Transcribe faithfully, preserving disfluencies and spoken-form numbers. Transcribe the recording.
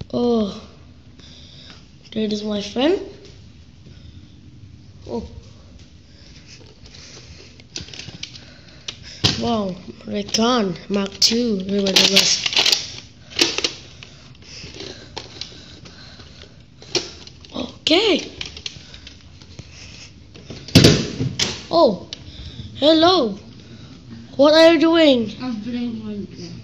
Oh, there is my friend. Oh, wow, Raycon Mark two. Remember the rest. Okay. Oh, hello. What are you doing? I'm playing Minecraft.